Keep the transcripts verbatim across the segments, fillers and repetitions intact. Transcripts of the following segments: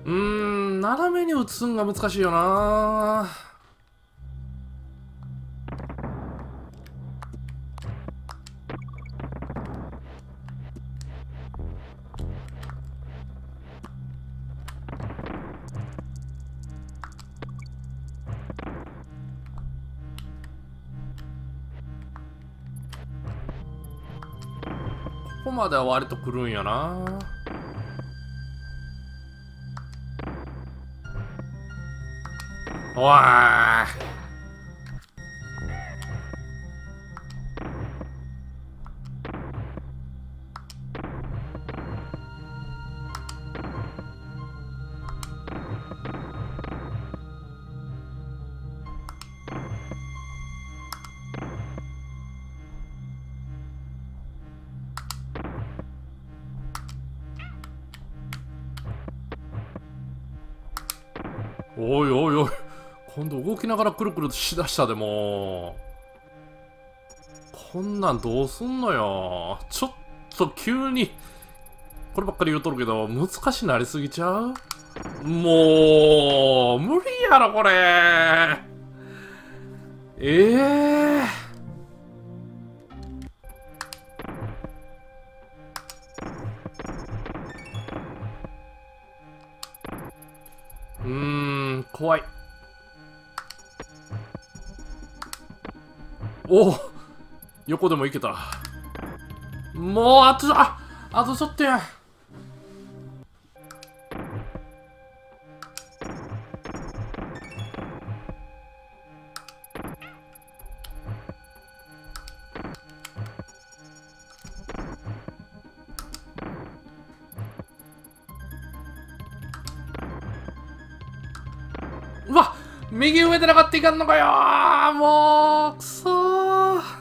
うーん、斜めに打つんが難しいよな。ここまでは割と来るんやな。おーい。おいおいおい、今度動きながらくるくるしだしたでもこんなんどうすんのよ。ちょっと急にこればっかり言うとるけど難しなりすぎちゃう。もう無理やろこれ。ええー、うーん、怖い。おお、横でもいけた。もうあとああとちょっとや。うわ、右上でなかったいかんのかよー。もうくそー。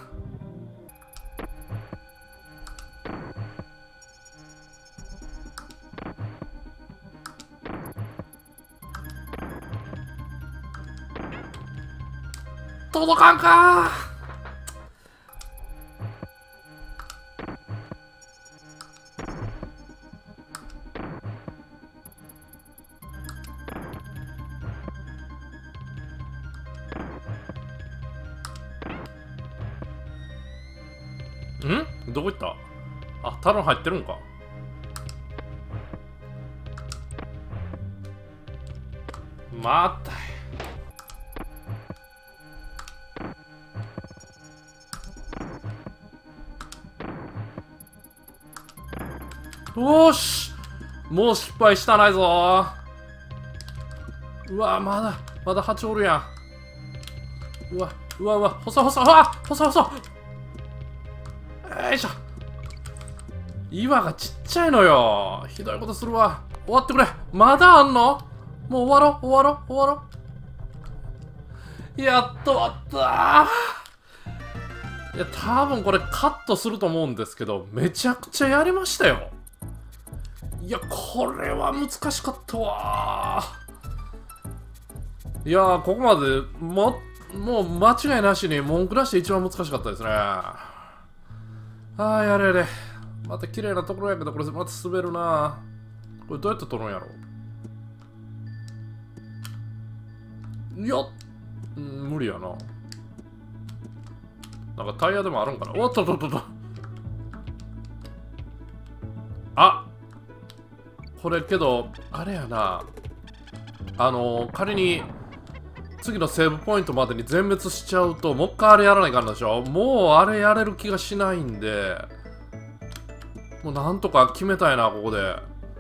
届かんかー。んどこ行った。あ、タロン入ってるんか。またよーし、もう失敗したないぞー。うわ、まだまだはちおるやん。うわうわうわ、細い細い、うわ細い細い。よいしょ。岩がちっちゃいのよ。ひどいことするわ。終わってくれ。まだあんの。もう終わろう終わろう終わろう。やっと終わったー。いや、多分これカットすると思うんですけど、めちゃくちゃやりましたよ。いや、これは難しかったわー。いやー、ここまでももう間違いなしに文句なしで一番難しかったですね。あー、やれやれ。また綺麗なところやけど、これまた滑るな。これどうやって撮るんやろ。いや、うん、無理やな。なんかタイヤでもあるんかな。おっとっとっとっと。あ、これけど、あれやな。あのー、仮に次のセーブポイントまでに全滅しちゃうと、もう一回あれやらないかんでしょ。もうあれやれる気がしないんで、もうなんとか決めたいな、ここで。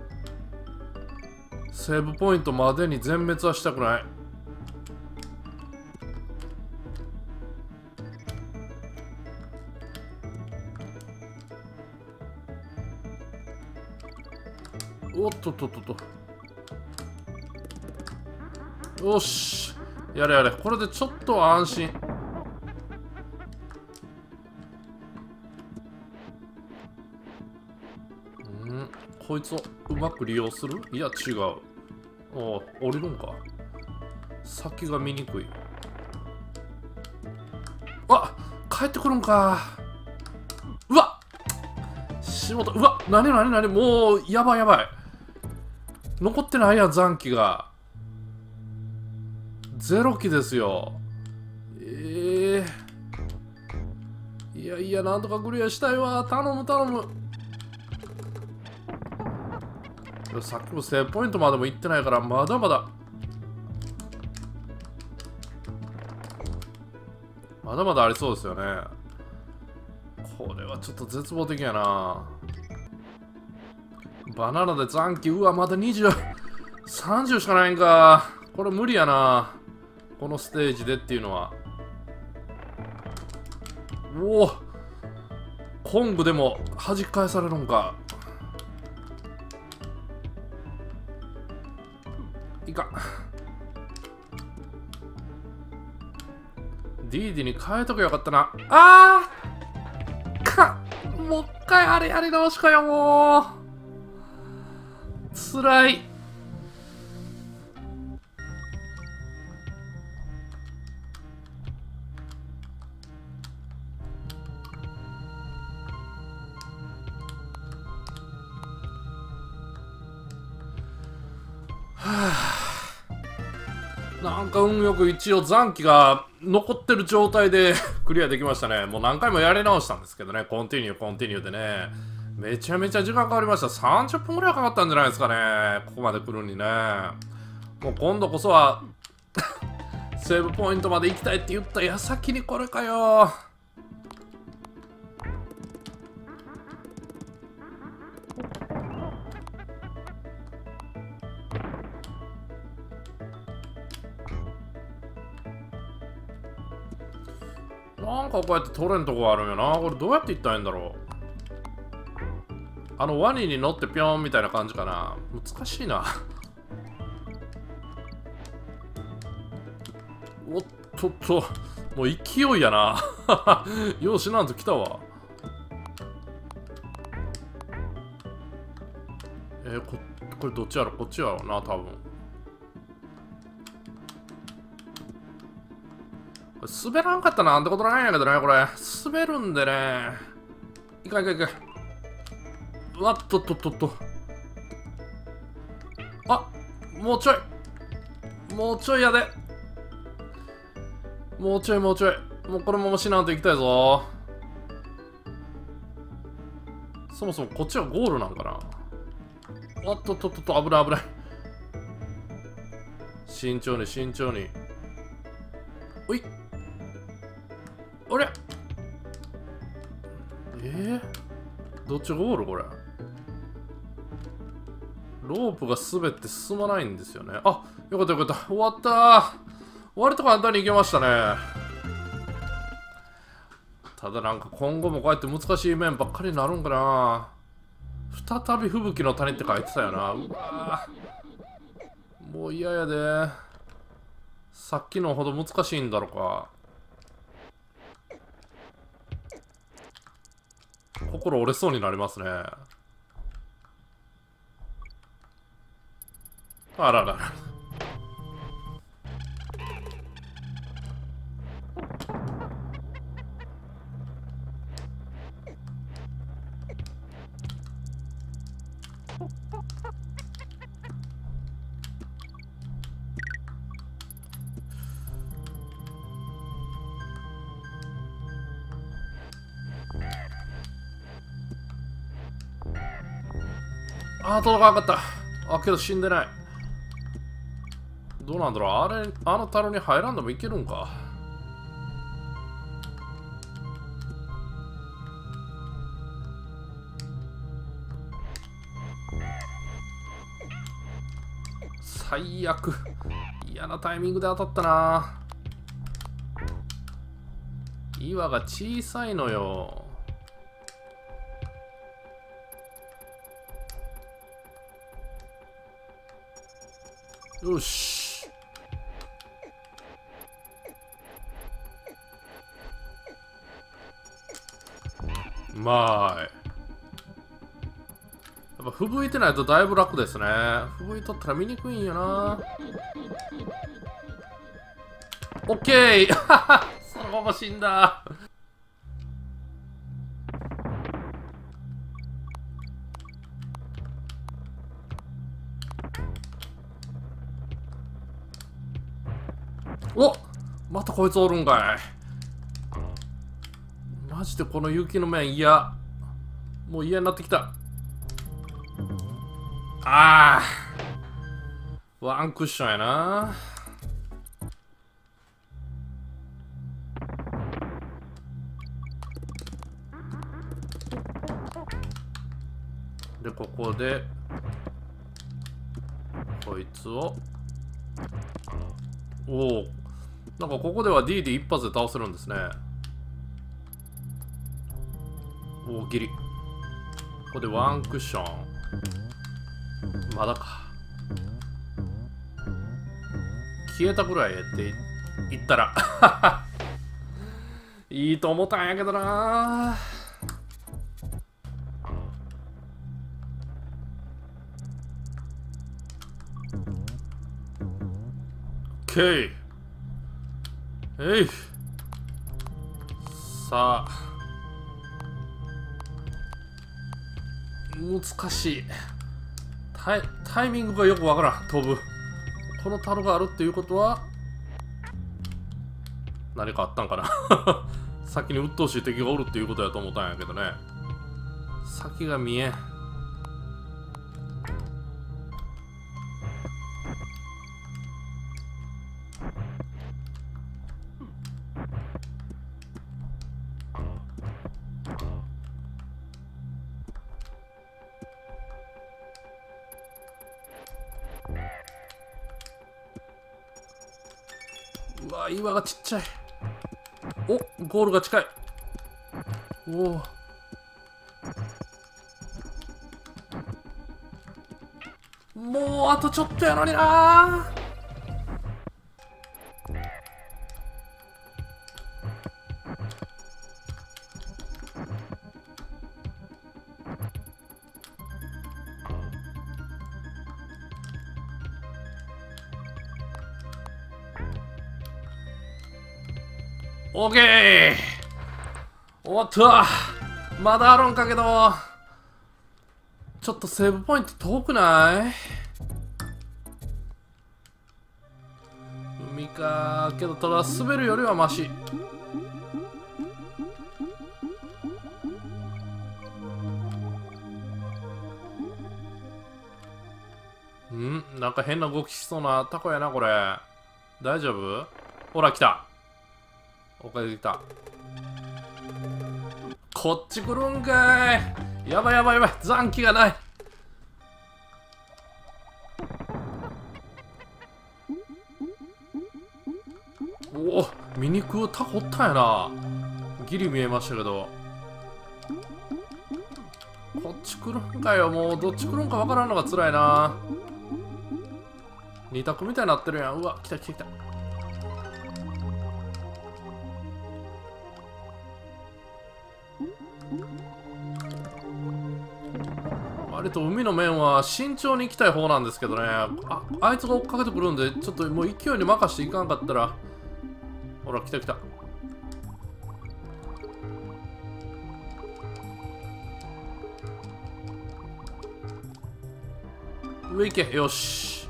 セーブポイントまでに全滅はしたくない。おっとっとっとっと。よし。やれやれ。これでちょっと安心。ん、こいつをうまく利用する。いや、違う。おお、降りるんか。先が見にくい。あ、帰ってくるんか。うわっ、仕事。うわ、なになになに、もう、やばいやばい。 残ってないやん、残機が。ゼロ機ですよ。ええー、いやいや、なんとかクリアしたいわ。頼む頼む。さっきもセーブポイントまでも行ってないから、まだまだまだまだありそうですよね。これはちょっと絶望的やな。バナナで残機、うわ、まだにじゅう、さんじゅうしかないんか。これ無理やな。このステージでっていうのは。おお、コングでも弾き返されるんか。いかん。ディーディに変えとけばよかったな。あーかもう一回あれやり直しかよ、もう。つらい。なんか運よく一応残機が残ってる状態でクリアできましたね。もう何回もやり直したんですけどね。コンティニュー、コンティニューでね。めちゃめちゃ時間かかりました。さんじゅっぷんぐらいかかったんじゃないですかね。ここまで来るにね。もう今度こそはセーブポイントまで行きたいって言った矢先にこれかよ。なんかこうやって取れんとこあるんよな。これどうやって行ったらいいんだろう。あのワニに乗ってピョーンみたいな感じかな。難しいな。おっとっと、もう勢いやな。ようしなんと来たわ。えー、ここれどっちやろ。こっちやろうな、多分。滑らんかったな、なんてことないんやけどね、これ。滑るんでね。いかいかいかい。うわっとっとっとっと。あ、もうちょい。もうちょいやで。もうちょいもうちょい。もうこのまましなんといきたいぞ。そもそもこっちはゴールなんかな。あっとっとっとっと、危ない危ない。慎重に慎重に。おい。あれえー、どっちがゴールこれ。ロープが滑って進まないんですよね。あ、よかったよかった。終わったー。割と簡単にいけましたね。ただなんか今後もこうやって難しい面ばっかりになるんかな。再び吹雪の谷って書いてたよな。うわー、もう嫌やで。さっきのほど難しいんだろうか。心折れそうになりますね。あららら。あー、届かなかった。あ、けど死んでない。どうなんだろう。あれ、あの樽に入らんでもいけるんか。最悪。嫌なタイミングで当たったな。岩が小さいのよ。よし。うまい。やっぱ吹雪いてないとだいぶ楽ですね。吹雪いとったら見にくいんよな。オッケーそのまま死んだ。 お、またこいつおるんかい。マジでこの雪の面嫌。もう嫌になってきた。ああ、ワンクッションやな。でここでこいつを、おお、なんかここでは D で一発で倒せるんですね。おお、ギリ。ここでワンクッション。まだか。消えたぐらいやって言ったらいいと思ったんやけどな。オッケー。えい。さあ、難しい。タイ、タイミングがよくわからん。飛ぶこの樽があるっていうことは何かあったんかな先に鬱陶しい敵がおるっていうことやと思ったんやけどね。先が見えん。うわ、岩がちっちゃい。お、ゴールが近い。おお、もうあとちょっとやのにな。オーケー。終わった。まだあるんかけど、ちょっとセーブポイント遠くない？海か。けどただ滑るよりはマシ。ん？なんか変な動きしそうなタコやなこれ。大丈夫？ほら来た。おかげで来た。こっち来るんかい。やばいやばいやばい、残機がない。おお、見に食うタコおったんやな。ギリ見えましたけど。こっち来るんかよ。もうどっち来るんかわからんのが辛いな。二択みたいになってるやん。うわ、来た来た来た。割と海の面は慎重に行きたい方なんですけどね。あ、あいつが追っかけてくるんで、ちょっともう勢いに任していかんかったら。ほら、来た来た。上行け。よし。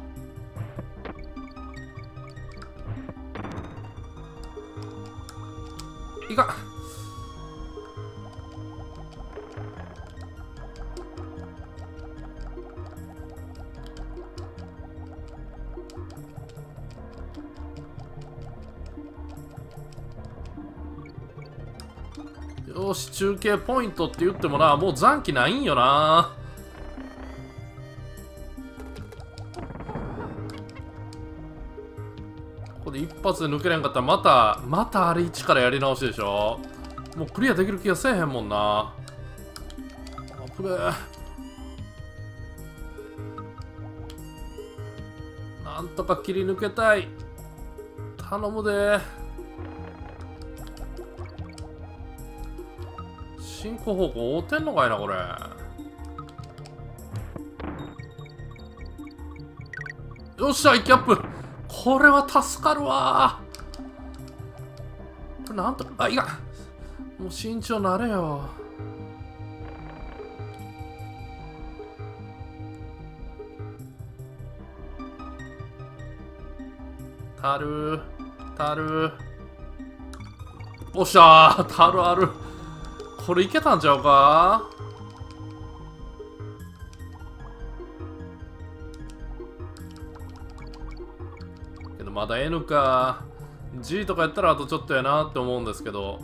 いかん。よし、中継ポイントって言ってもな、もう残機ないんよな。ここで一発で抜けれんかったらまたまたあれ一からやり直しでしょ。もうクリアできる気がせえへんもんな。あぶれえ。なんとか切り抜けたい。頼むで。進行方向合うてんのかいなこれ。よっしゃ、一気アップ。これは助かるわ。これなんと、あ、いかん。もう慎重なれよ。たるー。 樽。おっしゃー、樽ある。これいけたんちゃうか。けどまだ N か。G とかやったらあとちょっとやなって思うんですけど。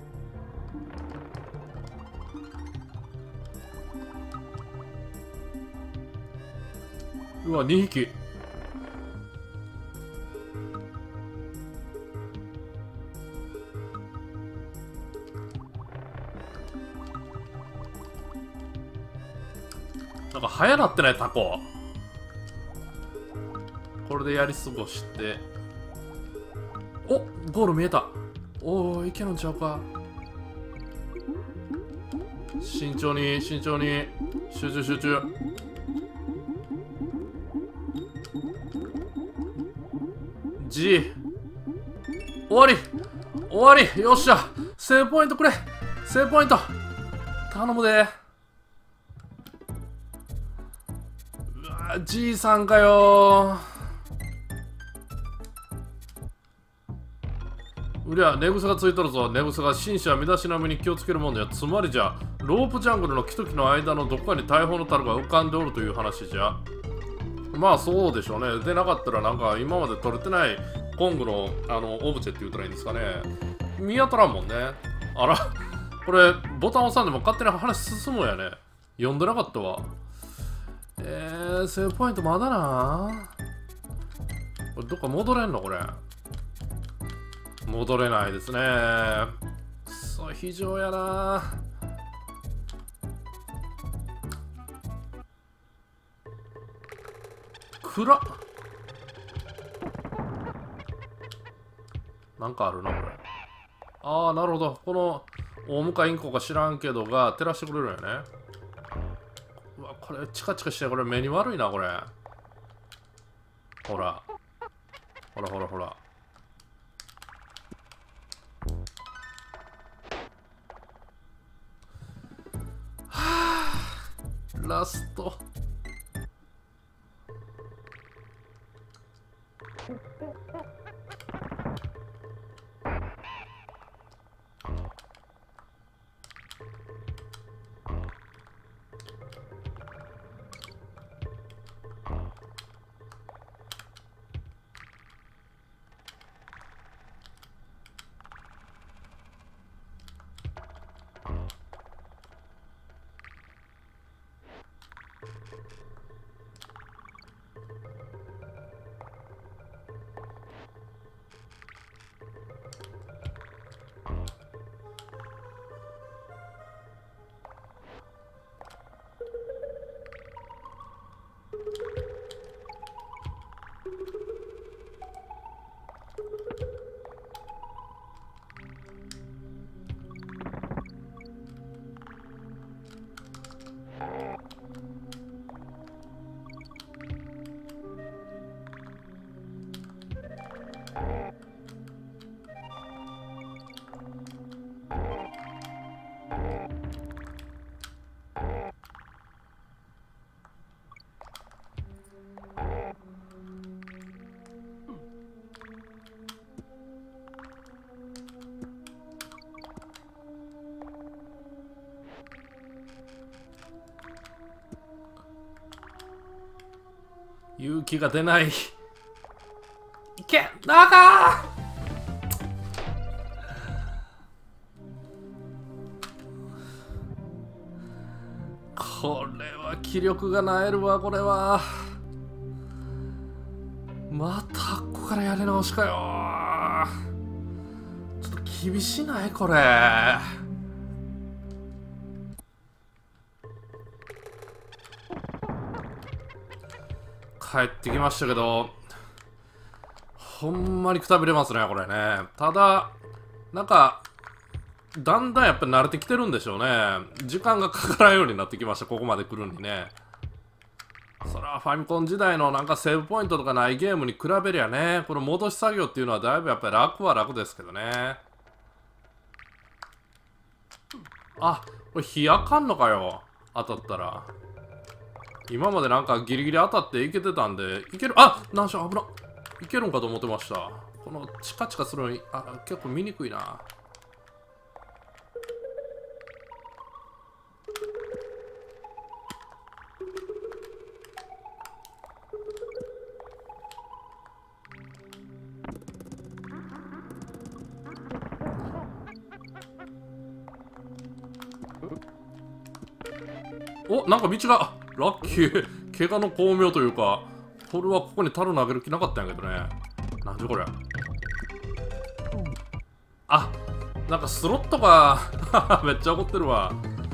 うわ、にひき。なんか早なってないタコ。これでやり過ごして。お、ゴール見えた。おお、いけるんちゃうか。慎重に慎重に集中集中。G 終わり終わり。よっしゃ、セーブポイントくれ。セーブポイント頼むで。うわ G さんかよ。うりゃ、寝癖がついとるぞ。寝癖が紳士は身だしなみに気をつけるもんじゃ。つまりじゃ、ロープジャングルの木と木の間のどこかに大砲の樽が浮かんでおるという話じゃ。まあそうでしょうね。でなかったらなんか今まで取れてないコングのあのオブジェって言ったらいいんですかね。見当たらんもんね。あら、これボタン押さんでも勝手に話進むんやね。読んでなかったわ。えー、セーブポイントまだな。これどっか戻れんのこれ。戻れないですね。くそ、非常やな。暗っ。なんかあるな、これ。ああ、なるほど。この、大向かインコか知らんけどが照らしてくれるんやね。うわ、これ、チカチカして、これ目に悪いな、これ。ほら。ほらほらほら。はあ、ラスト。勇気が出ない。いけ、中。これは気力がなえるわ。これはまたここからやり直しかよ。ちょっと厳しないこれ。帰ってきましたけど、ほんまにくたびれますねこれね。ただなんかだんだんやっぱり慣れてきてるんでしょうね。時間がかからんようになってきました、ここまで来るにね。そらファミコン時代のなんかセーブポイントとかないゲームに比べりゃね、この戻し作業っていうのはだいぶやっぱり楽は楽ですけどね。あ、これ火あかんのかよ、当たったら。今までなんかギリギリ当たっていけてたんで、いける。あ、なんしゃ危な。いけるんかと思ってました。 このチカチカするのに、あ、結構見にくいな。お、なんか道が、ラッキー。怪我の巧妙というか、これはここに樽投げる気なかったんやけどね。なんじゃこれ。あ、なんかスロットか。めっちゃ怒ってるわ。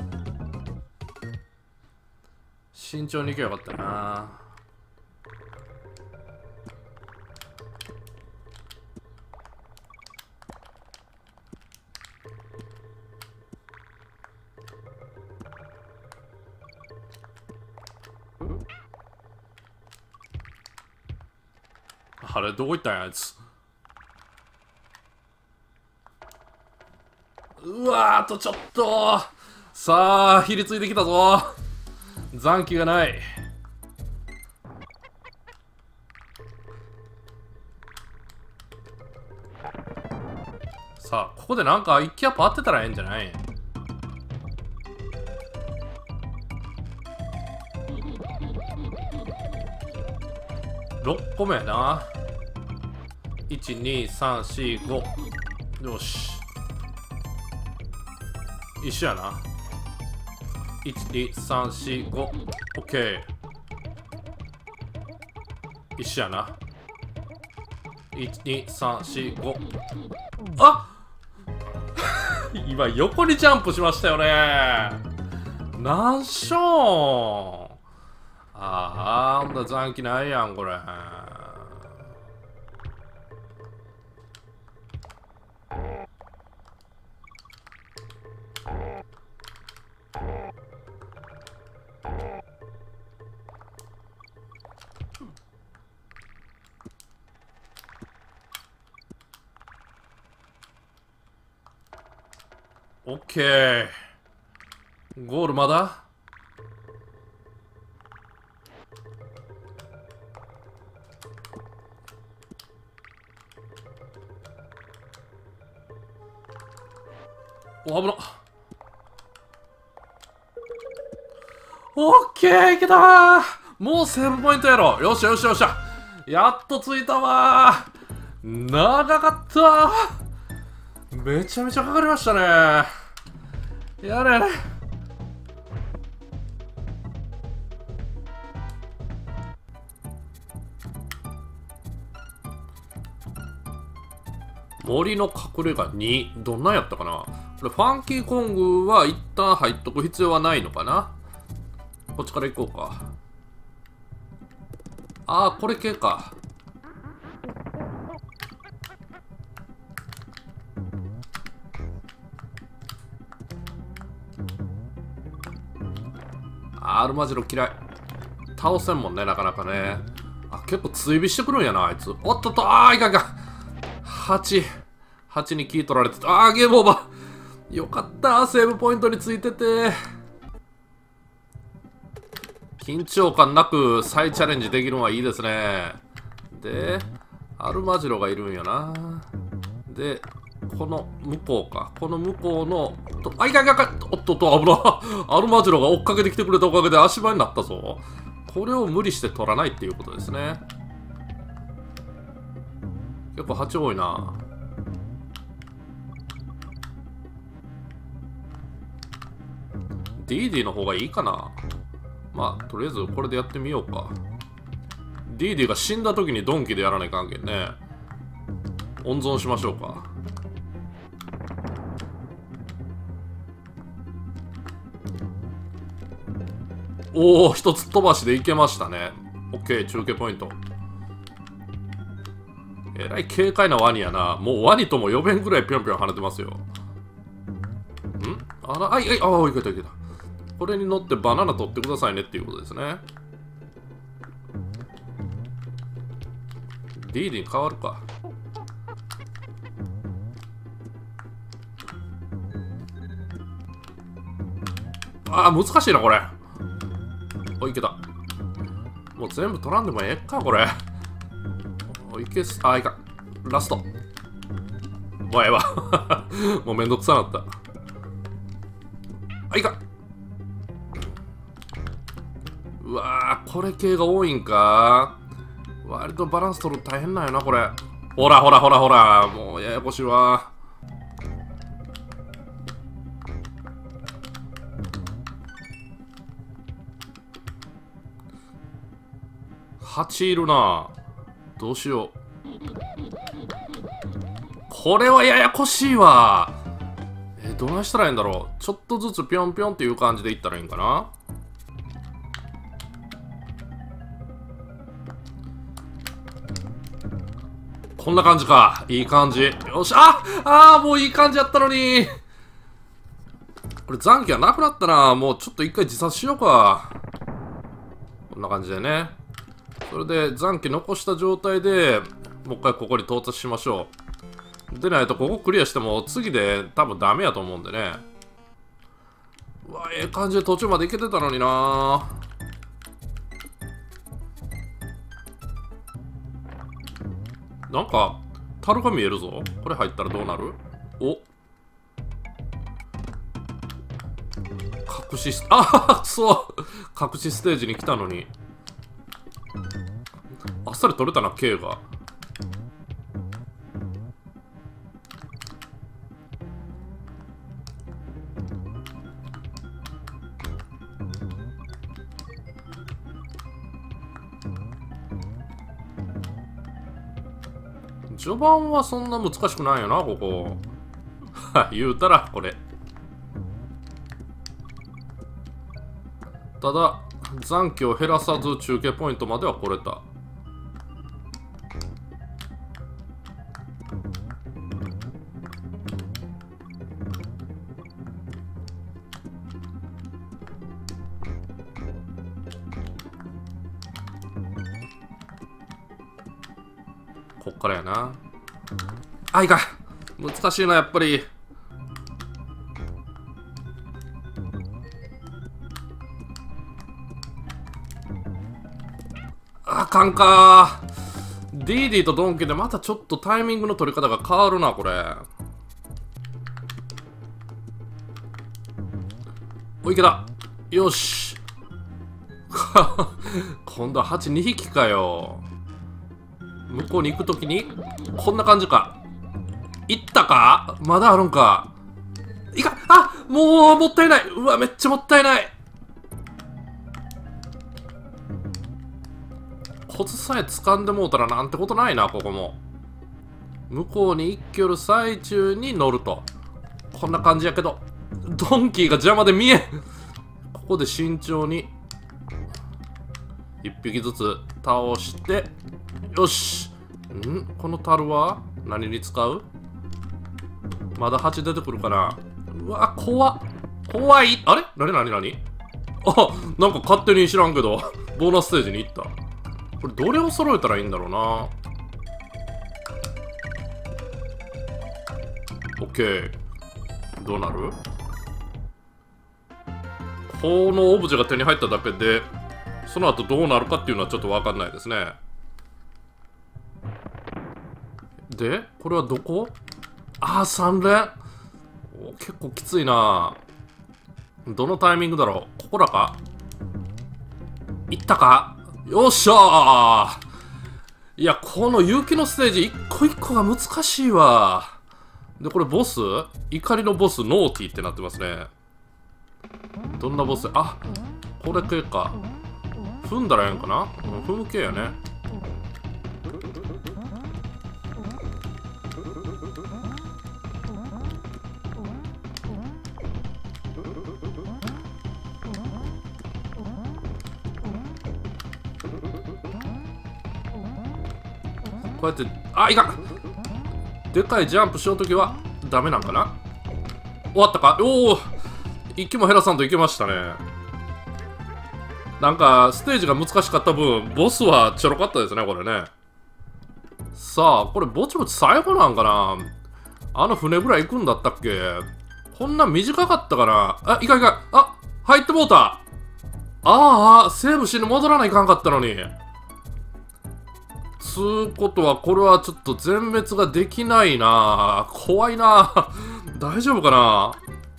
慎重に行けばよかったな。あれ、どこ行ったんや、あいつ。うわー、あとちょっと。さあ、ひりついてきたぞ。残機がない。さあ、ここでなんか一気アップ合ってたらええんじゃない？ろっこめやな。いち、に、さん、し、ご。よし。一緒やな。いち、に、さん、し、ご。オッケー。一緒やな。いち、に、さん、し、ご。あ今横にジャンプしましたよね。なんしょーん。ああ、ほんと残機ないやん、これ。オッケー。ゴールまだ？お、危な。オッケー、いけたー。もうセーブポイントやろ。よっしゃよっしゃよっしゃ。やっと着いたわー。長かったー。めちゃめちゃかかりましたね。やれやれ。森の隠れ家に、どんなんやったかな。これファンキーコングは一旦入っとく必要はないのかな。こっちから行こうか。ああ、これ系か。アルマジロ嫌い。倒せんもんね、なかなかね。あ、結構追尾してくるんやな、あいつ。おっとっと、ああ、いかんかん。はち。はちにキー取られてた。ああ、ゲームオーバー。よかった、セーブポイントについてて。緊張感なく再チャレンジできるのはいいですね。で、アルマジロがいるんやな。で、この向こうか。この向こうの、とあ、いかんいかんいかん。おっとっと、危な。アルマジロが追っかけてきてくれたおかげで足場になったぞ。これを無理して取らないっていうことですね。結構蜂多いな。ディーディーの方がいいかな。まあ、とりあえずこれでやってみようか。ディーディーが死んだ時にドンキでやらない関係ね。温存しましょうか。おお、一つ飛ばしでいけましたね。オッケー、中継ポイント。えらい軽快なワニやな。もうワニとも呼べんぐらいぴょんぴょん跳ねてますよ。んあら、あい、あい、ああ、いけたいけた。これに乗ってバナナ取ってくださいねっていうことですね。ディーディに変わるか。ああ、難しいな、これ。お、いけた。もう全部取らんでもええか、これ。お、いけす。あ、いかん。 ラスト。もうええわ。もうめんどくさなった。あ、いいか。うわー、これ系が多いんか。割とバランス取る大変なんよな、これ。ほらほらほらほら。もうややこしいわ。はちいるな。どうしよう。これはややこしいわ。え、どないしたらいいんだろう。ちょっとずつぴょんぴょんっていう感じでいったらいいんかな。こんな感じか。いい感じ。よし。ああー、もういい感じやったのに。これ残機はなくなったな。もうちょっと一回自殺しようか。こんな感じでね。それで残機残した状態でもう一回ここに到達しましょう。でないとここクリアしても次で多分ダメやと思うんでね。うわ、ええ感じで途中まで行けてたのにな。なんか樽が見えるぞ。これ入ったらどうなる？お、隠しスあくそ隠しステージに来たのにあっさり取れたな、K が。序盤はそんな難しくないよな、ここ。言うたらこれ。ただ残機を減らさず中継ポイントまでは来れた。こっからやな。あ、いかん。難しいな、やっぱり。あかんかー。ディーディとドンキでまたちょっとタイミングの取り方が変わるな、これ。お、いけた。よし。今度はハチにひきかよ。向こうに行くときにこんな感じか。行ったか。まだあるんか。いかあ、もうもったいない。うわ、めっちゃもったいない。コツさえ掴んでもうたらなんてことないな。ここも向こうに行きよる最中に乗るとこんな感じやけど、ドンキーが邪魔で見えん。ここで慎重にいっぴきずつ倒して、よし。ん、この樽は何に使う？まだはち出てくるかな。うわ、怖っ。怖い。あれなになになに。あ、なんか勝手に知らんけどボーナスステージに行った。これどれを揃えたらいいんだろうな。オッケー。どうなる？このオブジェが手に入っただけでその後どうなるかっていうのはちょっと分かんないですね。で、これはどこ？ああ、さん連。お、結構きついな。どのタイミングだろう。ここらか？いったか？よっしゃー。いや、この勇気のステージ一個一個が難しいわ。で、これボス？怒りのボス、ノーティーってなってますね。どんなボス？あ、これ系か。踏んだらええんかな？うん、踏む系やね。こうやって、あ、いかん。でかいジャンプしようときはダメなんかな。終わったか。おお、息も減らさんといけましたね。なんかステージが難しかった分ボスはちょろかったですね、これね。さあ、これぼちぼち最後なんかな。あの船ぐらい行くんだったっけ。こんな短かったかな。あ、いかんいかん。あ、入ってもうた。ああ、セーブしに戻らないかんかったのに。 つうことは、これはちょっと全滅ができないな。怖いな。大丈夫かな。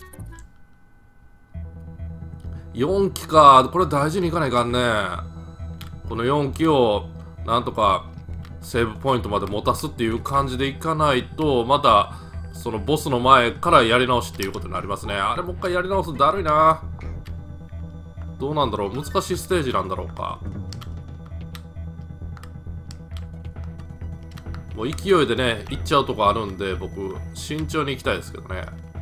よんきか。これ大事にいかないかんね。このよんきをなんとかセーブポイントまで持たすっていう感じでいかないと、またそのボスの前からやり直しっていうことになりますね。あれもう一回やり直すのだるいな。どうなんだろう。難しいステージなんだろうか。もう勢いでね行っちゃうとこあるんで、僕慎重に行きたいですけどね。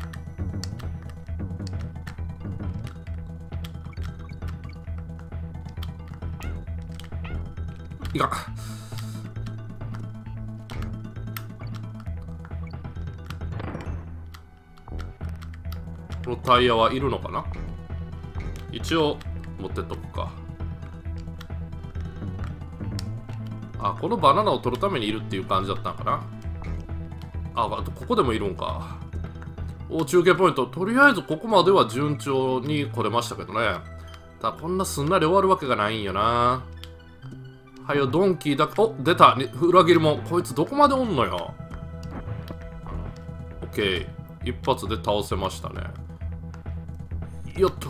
いかん。このタイヤはいるのかな。一応持ってっとくか。あ、このバナナを取るためにいるっていう感じだったのかな。あ、あとここでもいるんか。お、中継ポイント。とりあえずここまでは順調に来れましたけどね。ただこんなすんなり終わるわけがないんよな。はよ、ドンキーだ。お、出た。裏切り者。こいつどこまでおんのよ。オッケー。一発で倒せましたね。よっと。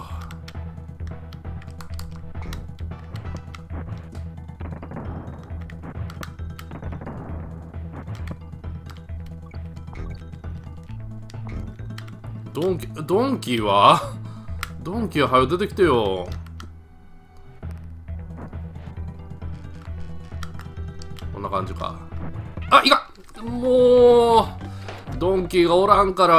ドンキー、ドンキーはドンキーは早出てきてよ。こんな感じか。あ、いかん。もうドンキーがおらんから。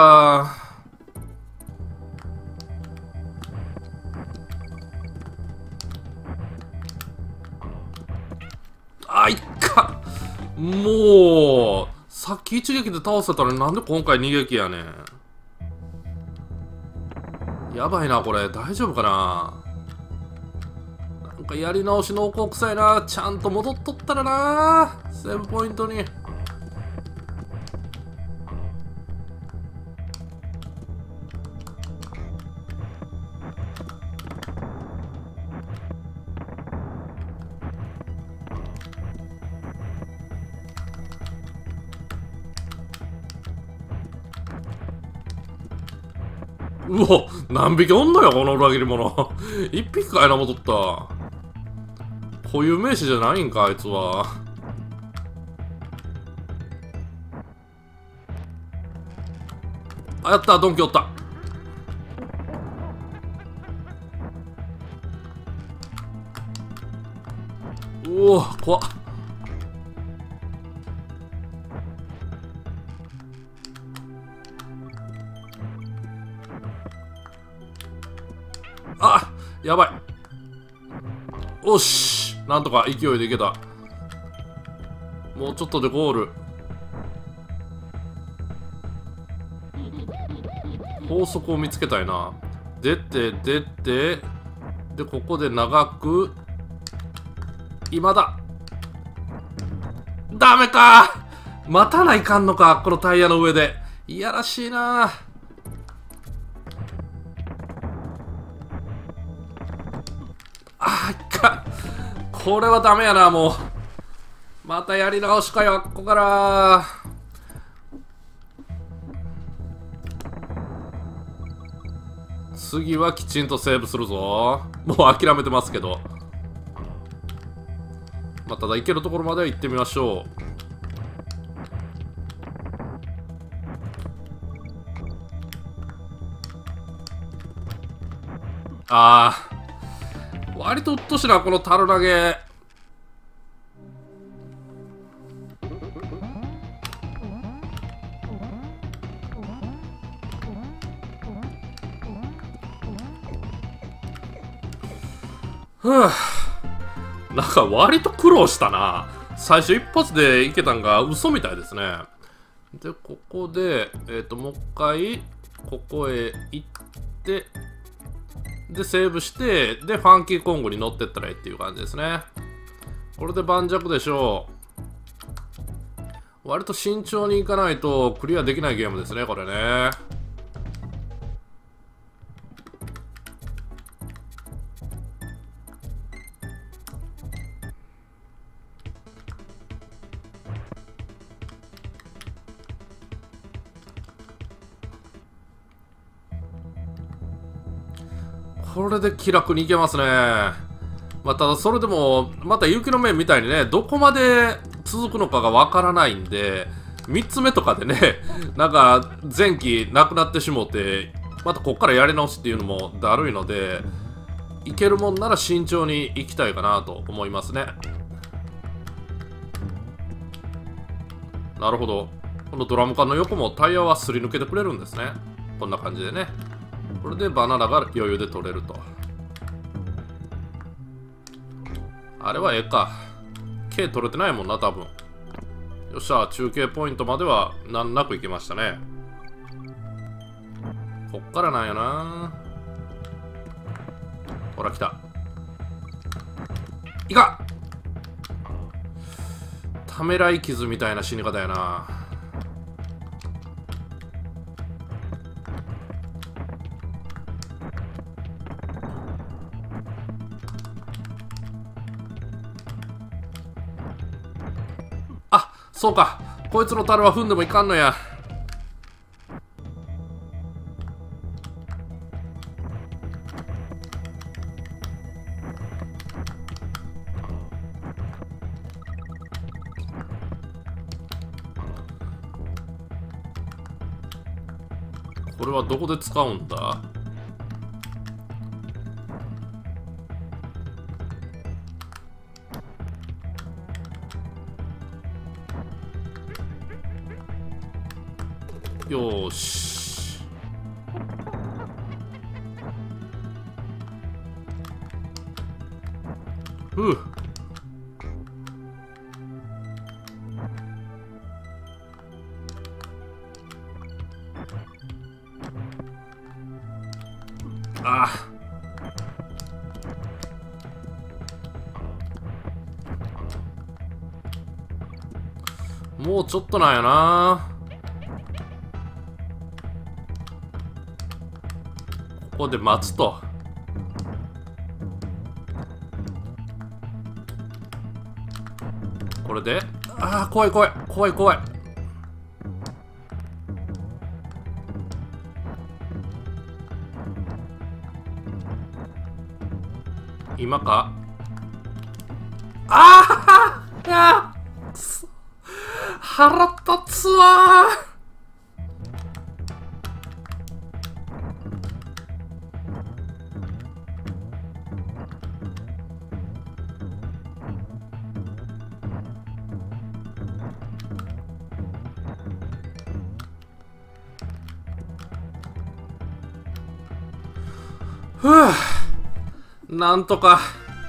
あ、いっか。もうさっき一撃で倒せたのになんで今回二撃やねん。やばいなこれ。大丈夫かな。なんかやり直し濃厚臭いな。ちゃんと戻っとったらな。セーブポイントに。うお、何匹おんのよこの裏切り者。一匹かいな、戻った。固有名詞じゃないんかあいつは。あ、やった。ドンキおった。おお、怖っ。あ、やばい。おし、なんとか勢いでいけた。もうちょっとでゴール。法則を見つけたいな。出て出て、でここで長く。今だ。ダメか。待たないかんのか、このタイヤの上で。いやらしいな。あー、いかん。これはダメやな。もうまたやり直しかよ、ここから。次はきちんとセーブするぞ。もう諦めてますけど。まあ、ただ行けるところまでは行ってみましょう。ああ、割とうっとしなこの樽投げ。ふぅ、なんか割と苦労したな。最初一発でいけたんが嘘みたいですね。でここでえっともう一回ここへ行ってでセーブして、でファンキーコングに乗ってったらいいっていう感じですね。これで盤石でしょう。割と慎重にいかないとクリアできないゲームですねこれね。 これで気楽にいけますね。まあ、ただそれでも、また雪の面みたいにね、どこまで続くのかがわからないんで、みっつめとかでね、なんか前期なくなってしもって、またこっからやり直しっていうのもだるいので、いけるもんなら慎重にいきたいかなと思いますね。なるほど。このドラム缶の横もタイヤはすり抜けてくれるんですね。こんな感じでね。これでバナナが余裕で取れると。あれはええか。K 取れてないもんな、多分。よっしゃ、中継ポイントまでは難なく行きましたね。こっからなんやな。ほら、来た。いかためらい傷みたいな死に方やな。あ、そうか。こいつの樽は踏んでもいかんのや。これはどこで使うんだ？よーし。ふう。ああ。もうちょっとなんやな。ここで待つと。これで、ああ、怖い怖い怖い怖い。今か。ああ、いやくそ、腹立つわー。ふぅ、なんとか。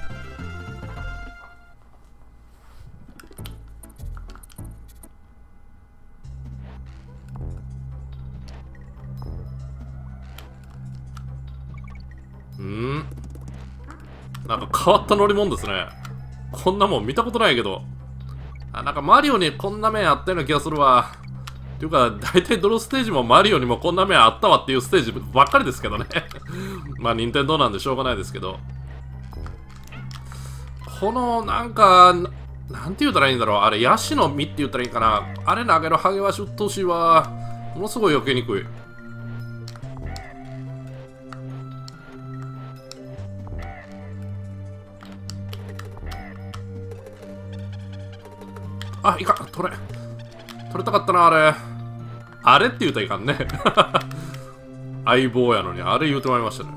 ん？なんか変わった乗り物ですね。こんなもん見たことないけど。あ、なんかマリオにこんな面あったような気がするわ。っていうか、大体どのステージもマリオにもこんな面あったわっていうステージばっかりですけどね。まあ、任天堂なんでしょうがないですけど。この、なんか、なんて言ったらいいんだろう。あれ、ヤシの実って言ったらいいかな。あれ投げるハゲワシうっとうしいわ。ものすごい避けにくい。あ、いかん、取れ。取れたかったな、あれ。あれって言うたらいかんね。相棒やのに、あれ言うてまいりましたね。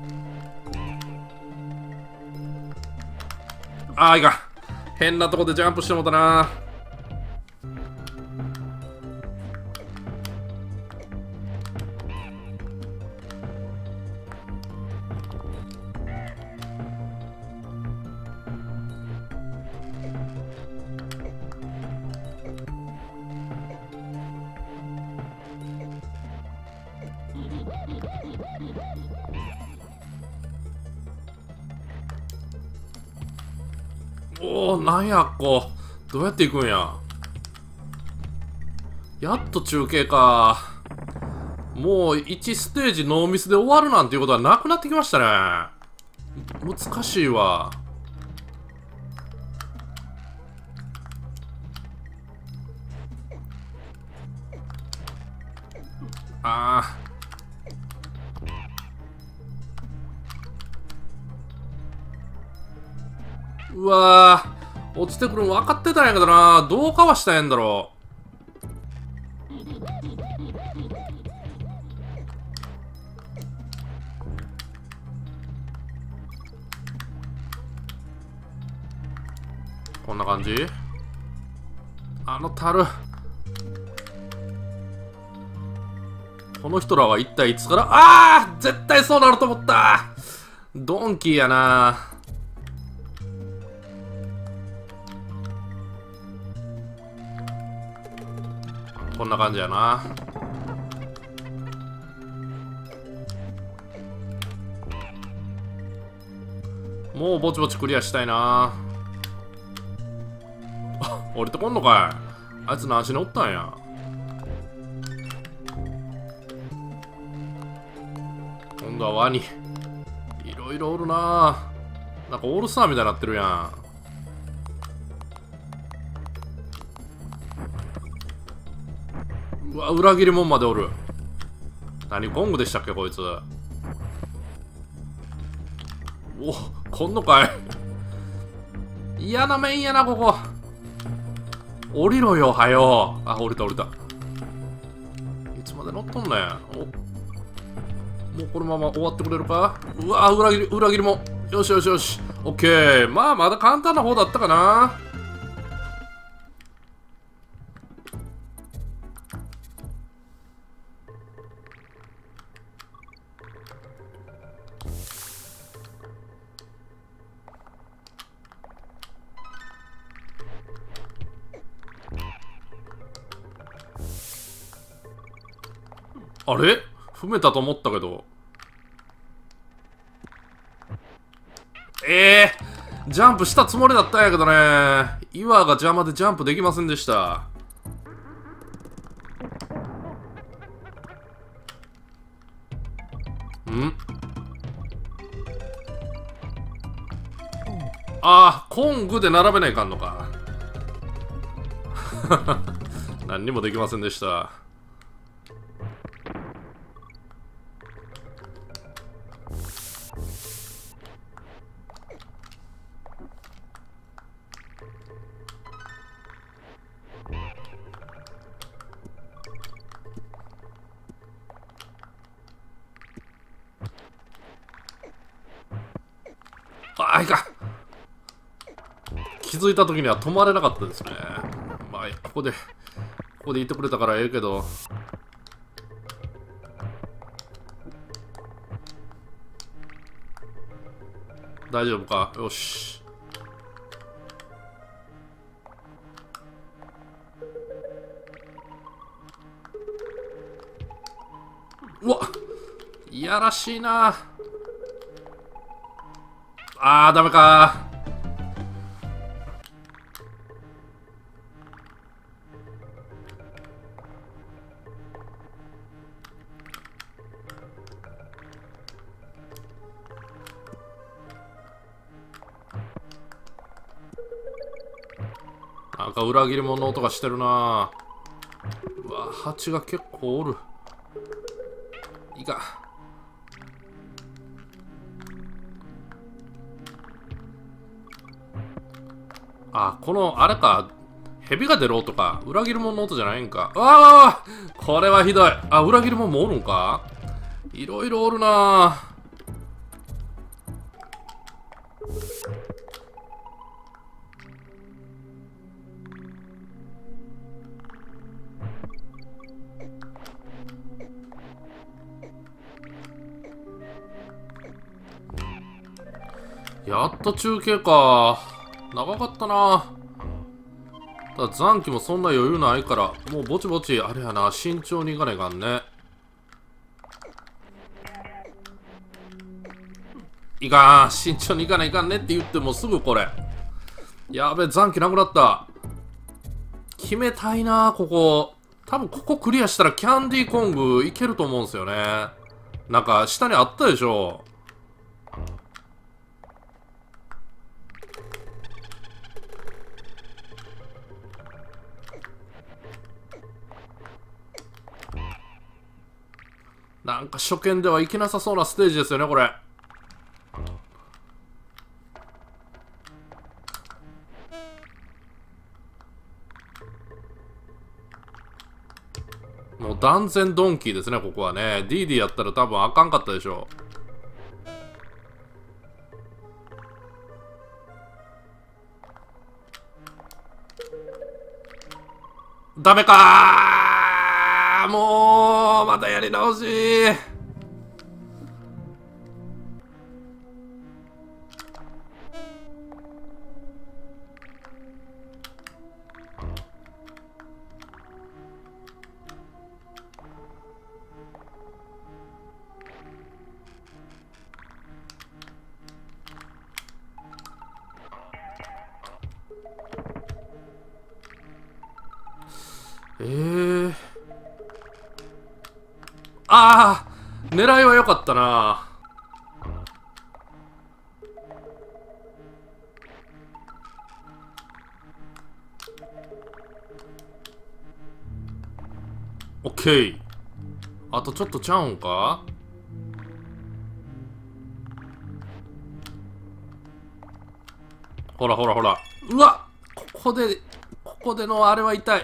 あー、いかん。変なとこでジャンプしてもうたな。おお、なんやっこ。どうやって行くんや。やっと中継か。もういちステージノーミスで終わるなんていうことはなくなってきましたね。難しいわ。ああ。 うわー、落ちてくるの分かってたんやけどな。どうかわしたらええんだろう。こんな感じ。あの樽、この人らは一体いつから。ああ、絶対そうなると思った。ドンキーやな。こんな感じやな。もうぼちぼちクリアしたいな。あ、降りてこんのかい。あいつ何しにおったんや。今度はワニ。いろいろおるな。なんかオールスターみたいになってるやん。うわ、裏切り者までおる。何コングでしたっけこいつ。お、こんのかい。嫌な面やなここ。降りろよはよ。あ、降りた降りた。いつまで乗っとんねん。お、もうこのまま終わってくれるか。うわ、裏切り裏切りも。よしよしよし、オッケー。まあまだ簡単な方だったかな。あれ踏めたと思ったけど。ええー、ジャンプしたつもりだったんやけどね。岩が邪魔でジャンプできませんでした。んああ、コングで並べないかんのか。何にもできませんでした。あ、いかん。気づいた時には止まれなかったですね。まあ、ここで、ここでいてくれたからええけど。大丈夫か。よし。うわっ、いやらしいな。あー、ダメか。なんか裏切り者の音がしてるな。うわ、蜂が結構おる。いいか。あ、この、あれか。蛇が出る音か。裏切り者の音じゃないんか。うわわわ、これはひどい。あ、裏切り者もおるんか。いろいろおるな。やっと中継か。長かったな。ただ残機もそんな余裕ないから、もうぼちぼち、あれやな、慎重にいかないかんね。いかん、慎重にいかないかんねって言ってもすぐこれ。やべ、残機なくなった。決めたいな、ここ。多分ここクリアしたらキャンディーコングいけると思うんですよね。なんか下にあったでしょ。なんか初見ではいけなさそうなステージですよね、これ。 う断然ドンキーですね、ここはね。ディーディー やったら多分あかんかったでしょう。ダメかー、もうまたやり直し。えー、ああ、狙いは良かったな。オッケー。あとちょっとちゃうんか。ほらほらほら。うわ、ここでここでのあれは痛い。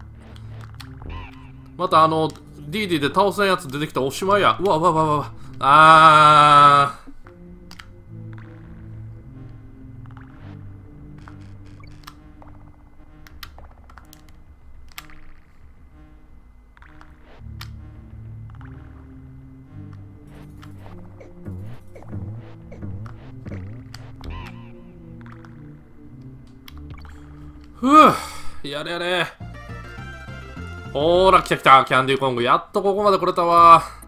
またあの ディーディー で倒せんやつ出てきたらおしまいや。うわうわうわうわ。あー、ふぅ、やれやれ。ほーら、来た来た、キャンディーコング。やっとここまで来れたわ。